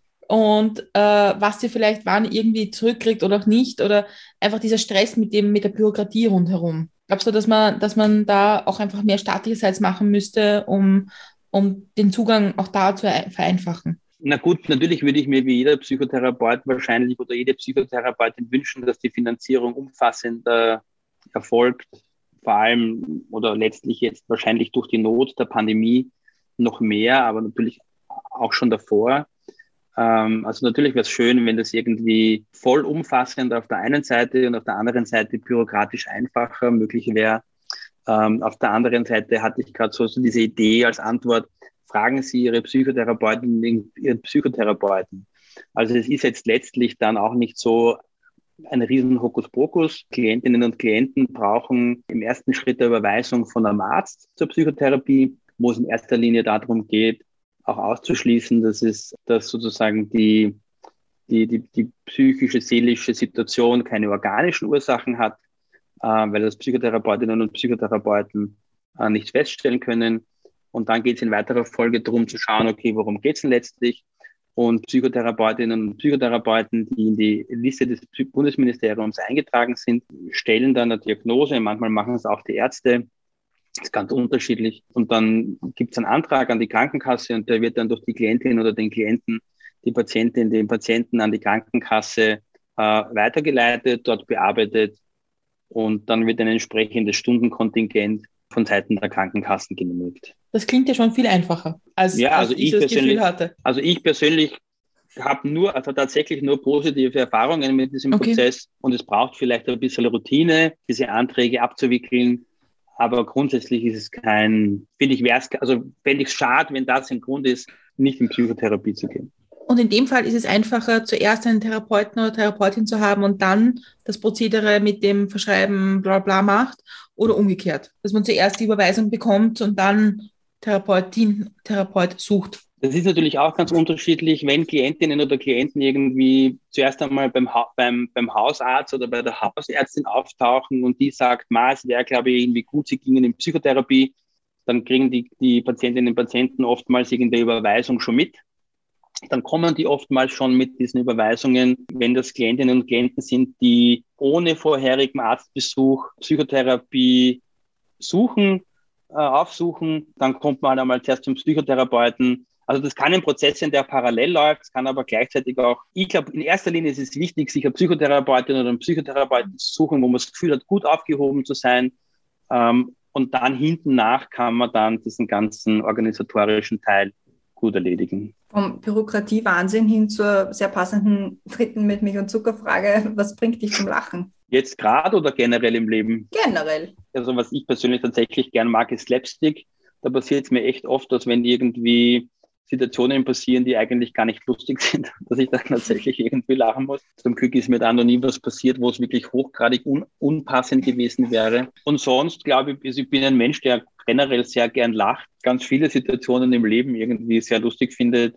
Und äh, was sie vielleicht wann irgendwie zurückkriegt oder auch nicht, oder einfach dieser Stress mit dem, mit der Bürokratie rundherum. Glaubst du, dass man, dass man da auch einfach mehr staatlicherseits machen müsste, um, um den Zugang auch da zu vereinfachen? Na gut, natürlich würde ich mir wie jeder Psychotherapeut wahrscheinlich oder jede Psychotherapeutin wünschen, dass die Finanzierung umfassender erfolgt, vor allem oder letztlich jetzt wahrscheinlich durch die Not der Pandemie noch mehr, aber natürlich auch schon davor. Also natürlich wäre es schön, wenn das irgendwie vollumfassend auf der einen Seite und auf der anderen Seite bürokratisch einfacher möglich wäre. Auf der anderen Seite hatte ich gerade so, so diese Idee als Antwort, fragen Sie Ihre Psychotherapeutin, Ihren Psychotherapeuten. Also es ist jetzt letztlich dann auch nicht so ein riesen Hokuspokus. Klientinnen und Klienten brauchen im ersten Schritt der Überweisung von einem Arzt zur Psychotherapie, wo es in erster Linie darum geht, auch auszuschließen, dass es, dass sozusagen die, die, die, die psychische, seelische Situation keine organischen Ursachen hat, äh, weil das Psychotherapeutinnen und Psychotherapeuten äh, nicht feststellen können. Und dann geht es in weiterer Folge darum zu schauen, okay, worum geht es denn letztlich? Und Psychotherapeutinnen und Psychotherapeuten, die in die Liste des Bundesministeriums eingetragen sind, stellen dann eine Diagnose. Manchmal machen es auch die Ärzte. Das ist ganz unterschiedlich. Und dann gibt es einen Antrag an die Krankenkasse und der wird dann durch die Klientin oder den Klienten, die Patientin, den Patienten an die Krankenkasse äh, weitergeleitet, dort bearbeitet und dann wird ein entsprechendes Stundenkontingent von Seiten der Krankenkassen genehmigt. Das klingt ja schon viel einfacher, als, ja, also als ich, ich das Gefühl hatte. Also ich persönlich habe nur, also tatsächlich nur positive Erfahrungen mit diesem Okay. Prozess und es braucht vielleicht ein bisschen Routine, diese Anträge abzuwickeln. Aber grundsätzlich ist es kein, finde ich, wäre es, also fände ich es schade, wenn das ein Grund ist, nicht in Psychotherapie zu gehen. Und in dem Fall ist es einfacher, zuerst einen Therapeuten oder Therapeutin zu haben und dann das Prozedere mit dem Verschreiben bla bla macht oder umgekehrt, dass man zuerst die Überweisung bekommt und dann Therapeutin, Therapeut sucht. Das ist natürlich auch ganz unterschiedlich, wenn Klientinnen oder Klienten irgendwie zuerst einmal beim, ha- beim, beim Hausarzt oder bei der Hausärztin auftauchen und die sagt, ma, es wäre, glaube ich, irgendwie gut, sie gingen in Psychotherapie, dann kriegen die, die Patientinnen und Patienten oftmals irgendeine Überweisung schon mit. Dann kommen die oftmals schon mit diesen Überweisungen, wenn das Klientinnen und Klienten sind, die ohne vorherigen Arztbesuch Psychotherapie suchen, äh, aufsuchen, dann kommt man halt einmal zuerst zum Psychotherapeuten. Also das kann ein Prozess sein, der parallel läuft, es kann aber gleichzeitig auch, ich glaube, in erster Linie ist es wichtig, sich eine Psychotherapeutin oder einen Psychotherapeuten zu suchen, wo man das Gefühl hat, gut aufgehoben zu sein. Ähm, und dann hinten nach kann man dann diesen ganzen organisatorischen Teil gut erledigen. Vom Bürokratie-Wahnsinn hin zur sehr passenden dritten mit Milch- und Zuckerfrage. Was bringt dich zum Lachen? Jetzt gerade oder generell im Leben? Generell. Also was ich persönlich tatsächlich gern mag, ist Slapstick. Da passiert es mir echt oft, dass wenn irgendwie Situationen passieren, die eigentlich gar nicht lustig sind, dass ich dann tatsächlich irgendwie lachen muss. Zum Glück ist mir da noch nie was passiert, wo es wirklich hochgradig un- unpassend gewesen wäre. Und sonst glaube ich, also ich bin ein Mensch, der generell sehr gern lacht, ganz viele Situationen im Leben irgendwie sehr lustig findet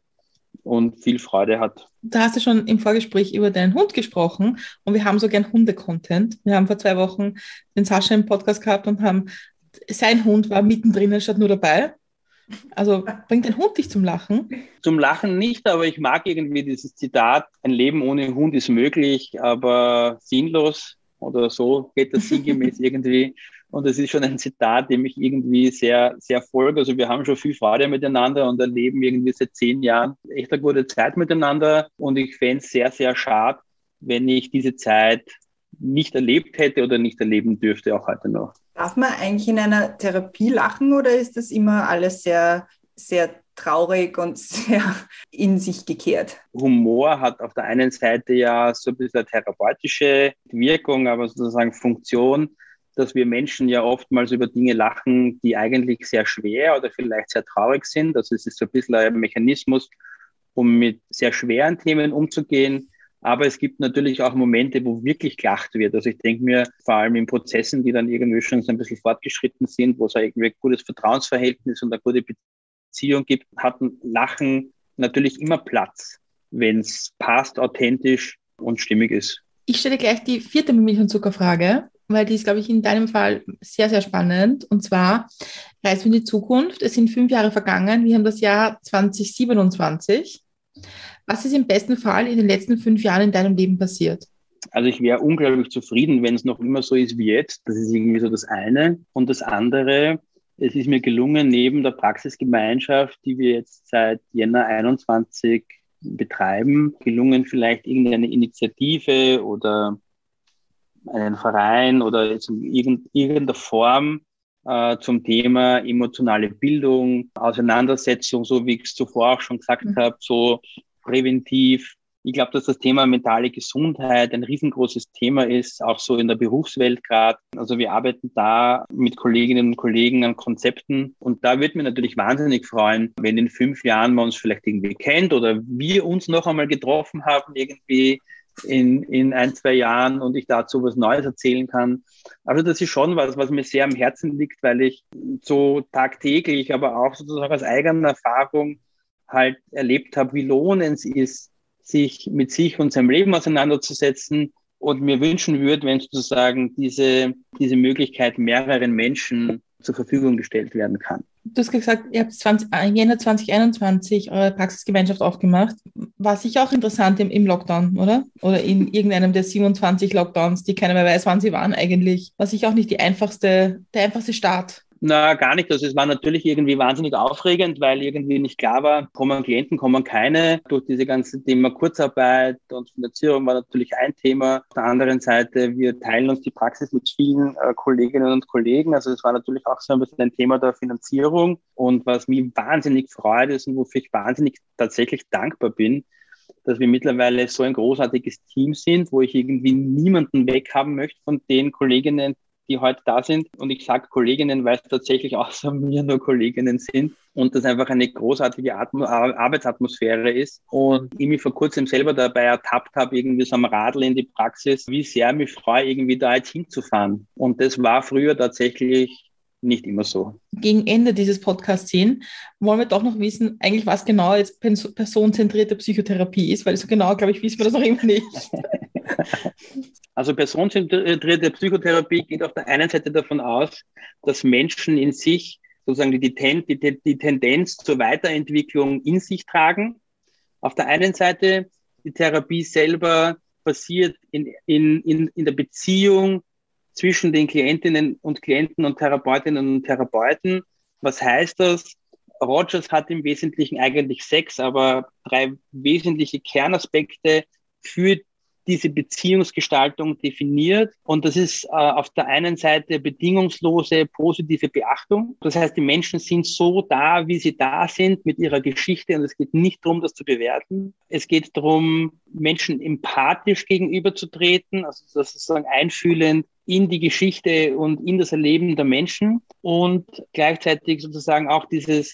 und viel Freude hat. Da hast du schon im Vorgespräch über deinen Hund gesprochen und wir haben so gern Hunde-Content. Wir haben vor zwei Wochen den Sascha im Podcast gehabt und haben, sein Hund war mittendrin statt nur dabei. Also bringt ein Hund dich zum Lachen? Zum Lachen nicht, aber ich mag irgendwie dieses Zitat, ein Leben ohne Hund ist möglich, aber sinnlos oder so geht das sinngemäß irgendwie. Und das ist schon ein Zitat, dem ich irgendwie sehr, sehr folge. Also wir haben schon viel Freude miteinander und erleben irgendwie seit zehn Jahren echt eine gute Zeit miteinander. Und ich fände es sehr, sehr schade, wenn ich diese Zeit nicht erlebt hätte oder nicht erleben dürfte, auch heute noch. Darf man eigentlich in einer Therapie lachen oder ist das immer alles sehr, sehr traurig und sehr in sich gekehrt? Humor hat auf der einen Seite ja so ein bisschen eine therapeutische Wirkung, aber sozusagen Funktion, dass wir Menschen ja oftmals über Dinge lachen, die eigentlich sehr schwer oder vielleicht sehr traurig sind. Also es ist so ein bisschen ein Mechanismus, um mit sehr schweren Themen umzugehen. Aber es gibt natürlich auch Momente, wo wirklich gelacht wird. Also ich denke mir, vor allem in Prozessen, die dann irgendwie schon so ein bisschen fortgeschritten sind, wo es auch irgendwie ein gutes Vertrauensverhältnis und eine gute Beziehung gibt, hat ein Lachen natürlich immer Platz, wenn es passt, authentisch und stimmig ist. Ich stelle gleich die vierte Milch- und Zuckerfrage, weil die ist, glaube ich, in deinem Fall sehr, sehr spannend. Und zwar Reisen in die Zukunft. Es sind fünf Jahre vergangen. Wir haben das Jahr zwanzig siebenundzwanzig. Was ist im besten Fall in den letzten fünf Jahren in deinem Leben passiert? Also ich wäre unglaublich zufrieden, wenn es noch immer so ist wie jetzt. Das ist irgendwie so das eine. Und das andere, es ist mir gelungen, neben der Praxisgemeinschaft, die wir jetzt seit Jänner einundzwanzig betreiben, gelungen vielleicht irgendeine Initiative oder einen Verein oder jetzt in irgendeiner Form äh, zum Thema emotionale Bildung, Auseinandersetzung, so wie ich es zuvor auch schon gesagt mhm. habe, so präventiv. Ich glaube, dass das Thema mentale Gesundheit ein riesengroßes Thema ist, auch so in der Berufswelt gerade. Also wir arbeiten da mit Kolleginnen und Kollegen an Konzepten und da würde mich natürlich wahnsinnig freuen, wenn in fünf Jahren man uns vielleicht irgendwie kennt oder wir uns noch einmal getroffen haben irgendwie in, in ein, zwei Jahren und ich dazu was Neues erzählen kann. Also das ist schon was, was mir sehr am Herzen liegt, weil ich so tagtäglich, aber auch sozusagen aus eigener Erfahrung halt erlebt habe, wie lohnend es ist, sich mit sich und seinem Leben auseinanderzusetzen. Und mir wünschen würde, wenn sozusagen diese, diese Möglichkeit mehreren Menschen zur Verfügung gestellt werden kann. Du hast gesagt, ihr habt zwanzig, Jänner zwanzig einundzwanzig eure Praxisgemeinschaft aufgemacht. War sicher auch interessant im, im Lockdown, oder? Oder in irgendeinem der siebenundzwanzig Lockdowns, die keiner mehr weiß, wann sie waren eigentlich. War sicher auch nicht die einfachste, der einfachste Start. Na, gar nicht. Also es war natürlich irgendwie wahnsinnig aufregend, weil irgendwie nicht klar war, kommen Klienten, kommen keine. Durch diese ganze Thema Kurzarbeit und Finanzierung war natürlich ein Thema. Auf der anderen Seite, wir teilen uns die Praxis mit vielen äh, Kolleginnen und Kollegen. Also es war natürlich auch so ein bisschen ein Thema der Finanzierung. Und was mich wahnsinnig freut ist und wofür ich wahnsinnig tatsächlich dankbar bin, dass wir mittlerweile so ein großartiges Team sind, wo ich irgendwie niemanden weghaben möchte von den Kolleginnen, die heute da sind. Und ich sage Kolleginnen, weil es tatsächlich außer mir nur Kolleginnen sind und das einfach eine großartige Atmo- Arbeitsatmosphäre ist. Und ich mich vor kurzem selber dabei ertappt habe, irgendwie so am Radl in die Praxis, wie sehr mich freue, irgendwie da jetzt hinzufahren. Und das war früher tatsächlich nicht immer so. Gegen Ende dieses Podcasts hin wollen wir doch noch wissen, eigentlich was genau jetzt personenzentrierte Psychotherapie ist, weil so genau, glaube ich, wissen wir das noch immer nicht. Also personenzentrierte Psychotherapie geht auf der einen Seite davon aus, dass Menschen in sich sozusagen die, Ten- die, die Tendenz zur Weiterentwicklung in sich tragen. Auf der einen Seite, die Therapie selber basiert in, in, in, in der Beziehung zwischen den Klientinnen und Klienten und Therapeutinnen und Therapeuten. Was heißt das? Rogers hat im Wesentlichen eigentlich sechs, aber drei wesentliche Kernaspekte für diese Beziehungsgestaltung definiert. Und das ist äh, auf der einen Seite bedingungslose, positive Beachtung. Das heißt, die Menschen sind so da, wie sie da sind, mit ihrer Geschichte. Und es geht nicht darum, das zu bewerten. Es geht darum, Menschen empathisch gegenüberzutreten, also sozusagen einfühlend in die Geschichte und in das Erleben der Menschen. Und gleichzeitig sozusagen auch dieses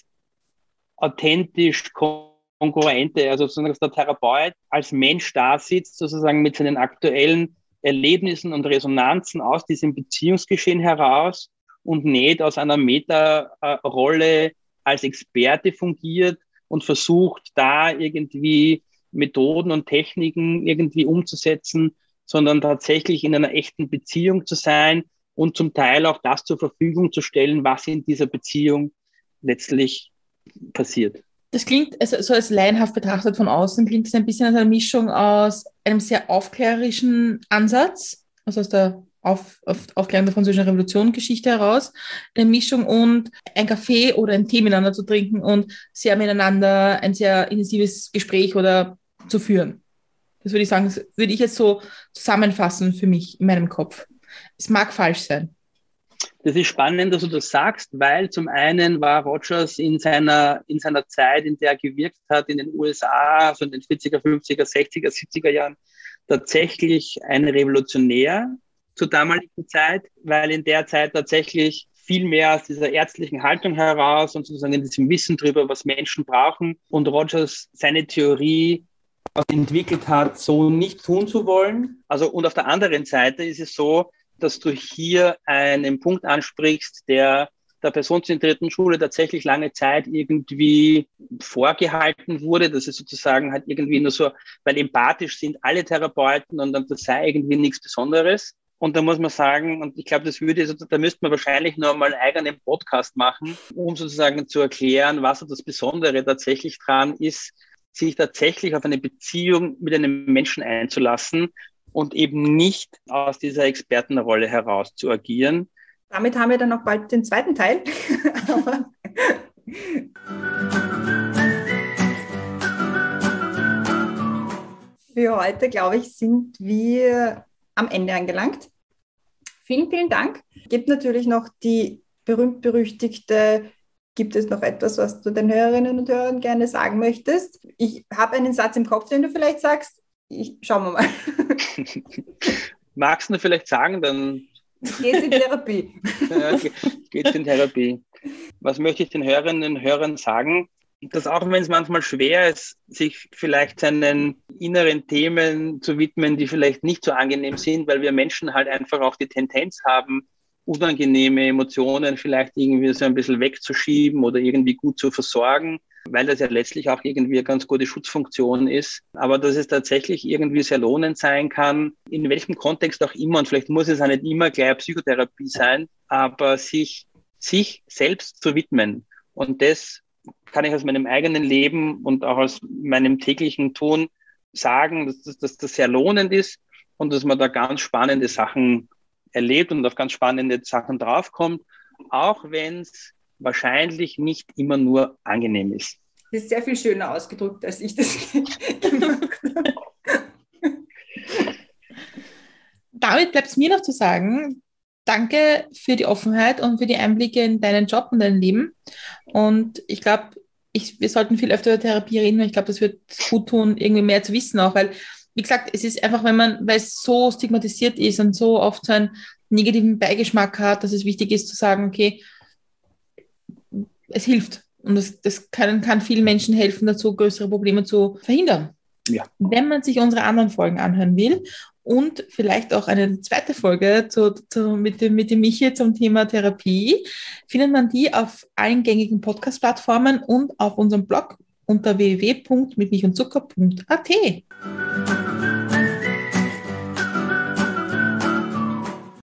authentisch Kongruente, also sozusagen, dass der Therapeut als Mensch da sitzt, sozusagen mit seinen aktuellen Erlebnissen und Resonanzen aus diesem Beziehungsgeschehen heraus und nicht aus einer Meta-Rolle als Experte fungiert und versucht, da irgendwie Methoden und Techniken irgendwie umzusetzen, sondern tatsächlich in einer echten Beziehung zu sein und zum Teil auch das zur Verfügung zu stellen, was in dieser Beziehung letztlich passiert. Das klingt, also so als laienhaft betrachtet von außen, klingt es ein bisschen als eine Mischung aus einem sehr aufklärerischen Ansatz, also aus der Auf, auf, Aufklärung der Französischen Revolution Geschichte heraus, eine Mischung und ein Kaffee oder ein Tee miteinander zu trinken und sehr miteinander ein sehr intensives Gespräch oder zu führen. Das würde ich sagen, das würde ich jetzt so zusammenfassen für mich in meinem Kopf. Es mag falsch sein. Das ist spannend, dass du das sagst, weil zum einen war Rogers in seiner, in seiner Zeit, in der er gewirkt hat, in den U S A, also in den vierziger, fünfziger, sechziger, siebziger Jahren, tatsächlich ein Revolutionär zur damaligen Zeit, weil in der Zeit tatsächlich viel mehr aus dieser ärztlichen Haltung heraus und sozusagen in diesem Wissen darüber, was Menschen brauchen, und Rogers seine Theorie entwickelt hat, so nicht tun zu wollen. Also, und auf der anderen Seite ist es so, dass du hier einen Punkt ansprichst, der der personenzentrierten Schule tatsächlich lange Zeit irgendwie vorgehalten wurde. Das ist sozusagen halt irgendwie nur so, weil empathisch sind alle Therapeuten und dann das sei irgendwie nichts Besonderes. Und da muss man sagen, und ich glaube, das würde, da müsste man wahrscheinlich noch mal einen eigenen Podcast machen, um sozusagen zu erklären, was so das Besondere tatsächlich dran ist, sich tatsächlich auf eine Beziehung mit einem Menschen einzulassen und eben nicht aus dieser Expertenrolle heraus zu agieren. Damit haben wir dann auch bald den zweiten Teil. Aber für heute, glaube ich, sind wir am Ende angelangt. Vielen, vielen Dank. Es gibt natürlich noch die berühmt-berüchtigte, gibt es noch etwas, was du den Hörerinnen und Hörern gerne sagen möchtest? Ich habe einen Satz im Kopf, den du vielleicht sagst. Ich, schauen wir mal. Magst du vielleicht sagen, dann geht's in Therapie. Ja, geht's in Therapie. Was möchte ich den Hörerinnen und Hörern sagen? Dass auch wenn es manchmal schwer ist, sich vielleicht seinen inneren Themen zu widmen, die vielleicht nicht so angenehm sind, weil wir Menschen halt einfach auch die Tendenz haben, unangenehme Emotionen vielleicht irgendwie so ein bisschen wegzuschieben oder irgendwie gut zu versorgen, weil das ja letztlich auch irgendwie eine ganz gute Schutzfunktion ist. Aber dass es tatsächlich irgendwie sehr lohnend sein kann, in welchem Kontext auch immer, und vielleicht muss es auch nicht immer gleich Psychotherapie sein, aber sich, sich selbst zu widmen. Und das kann ich aus meinem eigenen Leben und auch aus meinem täglichen Tun sagen, dass das, dass das sehr lohnend ist und dass man da ganz spannende Sachen erlebt und auf ganz spannende Sachen draufkommt, auch wenn es wahrscheinlich nicht immer nur angenehm ist. Das ist sehr viel schöner ausgedrückt, als ich das gemacht habe. Damit bleibt es mir noch zu sagen, danke für die Offenheit und für die Einblicke in deinen Job und dein Leben. Und ich glaube, ich, wir sollten viel öfter über Therapie reden, weil ich glaube, das wird gut tun, irgendwie mehr zu wissen auch, weil, wie gesagt, es ist einfach, wenn man, weil es so stigmatisiert ist und so oft so einen negativen Beigeschmack hat, dass es wichtig ist zu sagen, okay, es hilft. Und das, das kann, kann vielen Menschen helfen, dazu größere Probleme zu verhindern. Ja. Wenn man sich unsere anderen Folgen anhören will und vielleicht auch eine zweite Folge zu, zu, mit, dem, mit dem Michi zum Thema Therapie, findet man die auf allen gängigen Podcast-Plattformen und auf unserem Blog unter w w w punkt mit milch und zucker punkt a t.